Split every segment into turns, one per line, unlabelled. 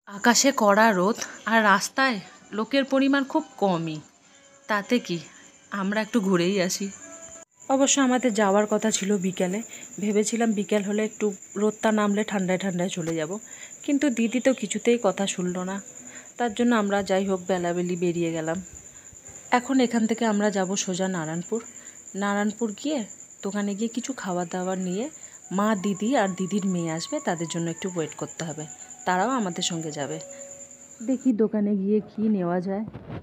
আকাশে কড়া রোদ আর রাস্তায় লোকের পরিমাণ খুব কমই। তাতে কি, আমরা একটু ঘুরেই আসি। অবশ্য আমাদের যাওয়ার কথা ছিল বিকেলে, ভেবেছিলাম বিকেল হলে একটু রোদটা নামলে ঠান্ডায় ঠান্ডায় চলে যাব, কিন্তু দিদি তো কিছুতেই কথা শুনলো না। তার জন্য আমরা যাই হোক বেলাবেলি বেরিয়ে গেলাম। এখন এখান থেকে আমরা যাব সোজা নারায়ণপুর। নারায়ণপুর গিয়ে দোকানে গিয়ে কিছু খাবার দাবার নিয়ে মা, দিদি আর দিদির মেয়ে আসবে, তাদের জন্য একটু ওয়েট করতে হবে। তারাও আমাদের সঙ্গে যাবে। দেখি দোকানে গিয়ে কি নেওয়া যায়।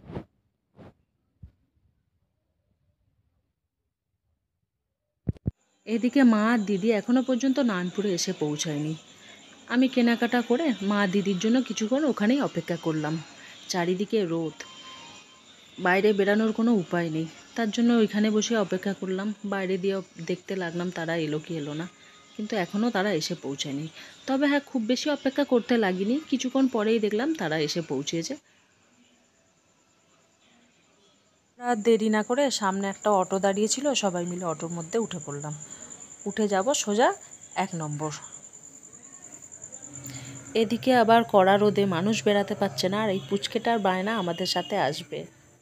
এদিকে মা আর দিদি এখনো পর্যন্ত নারায়ণপুরে এসে পৌঁছায়নি। আমি কেনাকাটা করে মা দিদির জন্য কিছুক্ষণ ওখানেই অপেক্ষা করলাম। চারিদিকে রোদ, বাইরে বেরানোর কোনো উপায় নেই, তার জন্য ওইখানে বসে অপেক্ষা করলাম। বাইরে দিয়ে দেখতে লাগলাম তারা এলো কি এলো না, কিন্তু এখনও তারা এসে পৌঁছায়নি। তবে হ্যাঁ, খুব বেশি অপেক্ষা করতে লাগিনি, কিছুক্ষণ পরেই দেখলাম তারা এসে পৌঁছেছে। রাত দেরি না করে সামনে একটা অটো দাঁড়িয়েছিল, সবাই মিলে অটোর মধ্যে উঠে পড়লাম। উঠে যাব সোজা 1 নম্বর। এদিকে আবার কড়া রোদে মানুষ বেরাতে পারছে না, আর এই পুচকেটার বায়না আমাদের সাথে আসবে।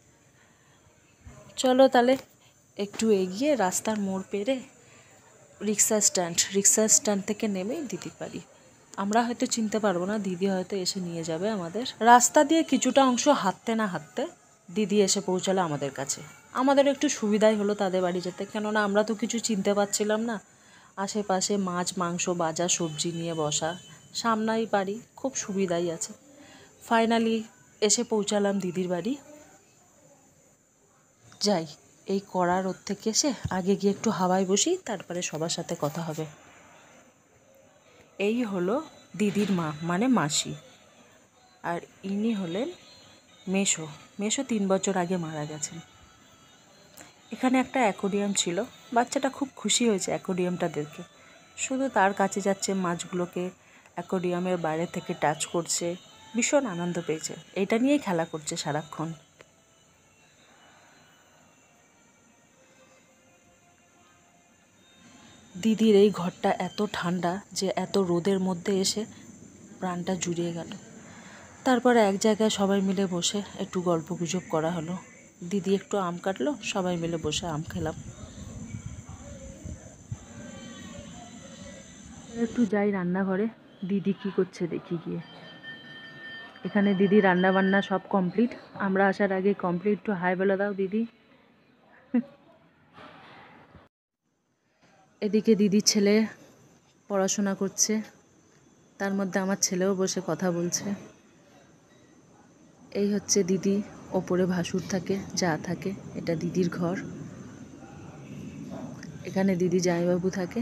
চলো তাহলে একটু এগিয়ে রাস্তার মোড় পেরে রিক্সা স্ট্যান্ড থেকে নেমেই দিদির বাড়ি। আমরা হয়তো চিনতে পারবো না, দিদি হয়তো এসে নিয়ে যাবে আমাদের। রাস্তা দিয়ে কিছুটা অংশ হাঁটতে না হাঁটতে দিদি এসে পৌঁছালো আমাদের কাছে। আমাদের একটু সুবিধাই হলো তাদের বাড়ি যেতে, কেননা আমরা তো কিছু চিনতে পারছিলাম না। আশেপাশে মাছ, মাংস, বাজার, সবজি নিয়ে বসা, সামনেই বাড়ি, খুব সুবিধাই আছে। ফাইনালি এসে পৌঁছালাম দিদির বাড়ি। যাই, এই কড়া রোদ থেকে এসে আগে গিয়ে একটু হাওয়ায় বসি, তারপরে সবার সাথে কথা হবে। এই হলো দিদির মা, মানে মাসি, আর ইনি হলেন মেসো। মেসো 3 বছর আগে মারা গেছেন। এখানে একটা অ্যাকোরিয়াম ছিল, বাচ্চাটা খুব খুশি হয়েছে অ্যাকোরিয়ামটা দেখে। শুধু তার কাছে যাচ্ছে, মাছগুলোকে অ্যাকোরিয়ামের বাইরে থেকে টাচ করছে, ভীষণ আনন্দ পেয়েছে, এটা নিয়েই খেলা করছে সারাক্ষণ। দিদির এই ঘরটা এত ঠান্ডা যে এত রোদের মধ্যে এসে প্রাণটা জুড়িয়ে গেল। তারপরে এক জায়গায় সবাই মিলে বসে একটু গল্পগুজব করা হলো। দিদি একটু আম কাটলো, সবাই মিলে বসে আম খেলাম। একটু যাই রান্নাঘরে, দিদি কি করছে দেখি গিয়ে। এখানে দিদি রান্না বান্না সব কমপ্লিট, আমরা আসার আগে কমপ্লিট। একটু হাই বলে দাও দিদি। এদিকে দিদির ছেলে পড়াশোনা করছে, তার মধ্যে আমার ছেলেও বসে কথা বলছে। এই হচ্ছে দিদি, ওপরে ভাসুর থাকে, যা থাকে, এটা দিদির ঘর। এখানে দিদি জামাইবাবু থাকে।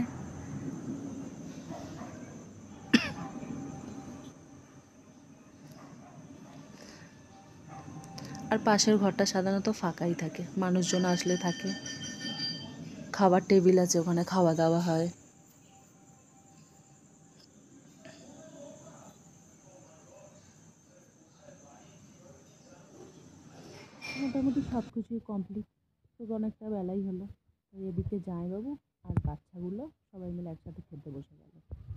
আর পাশের ঘরটা সাধারণত ফাঁকাই থাকে, মানুষজন আসলে থাকে। খাবার টেবিল আছে, ওখানে খাওয়া দাওয়া হয়। মোটামুটি সব কিছুই কমপ্লিট, তো অনেকটা বেলাই হলো। এদিকে জামাইবাবু আর বাচ্চাগুলো সবাই মিলে একসাথে খেতে বসে গেল।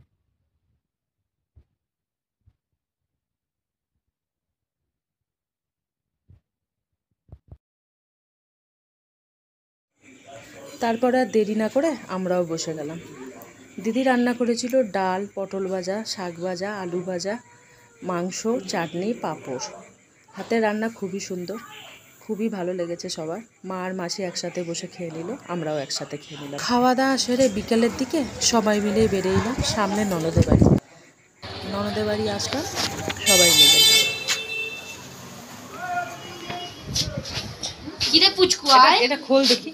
তারপরে আর দেরি না করে আমরাও বসে গেলাম। দিদি রান্না করেছিল ডাল, পটল ভাজা, শাক ভাজা, আলু ভাজা, মাংস, চাটনি, পাঁপড়। হাতের রান্না খুবই সুন্দর, খুবই ভালো লেগেছে সবার। মা আর মাসি একসাথে বসে খেয়ে নিল, আমরাও একসাথে খেয়ে নিলাম। খাওয়া দাওয়া সেরে বিকেলের দিকে সবাই মিলে বেরিয়ে এলাম সামনে ননদের বাড়ি। ননদের বাড়ি আসলাম সবাই মিলে।
কিরে পুচকু, আয়
এটা খোল দেখি।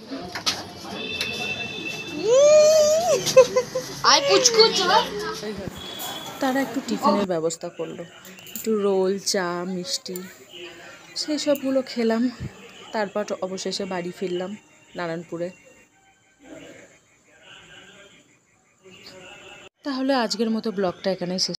আয় পুচকু, চল।
তারা একটু টিফিনের ব্যবস্থা করলো, একটু রোল, চা, মিষ্টি, সেই সবগুলো খেলাম। তারপর অবশেষে বাড়ি ফিরলাম নারায়ণপুরে। তাহলে আজকের মতো ব্লগটা এখানেই শেষ।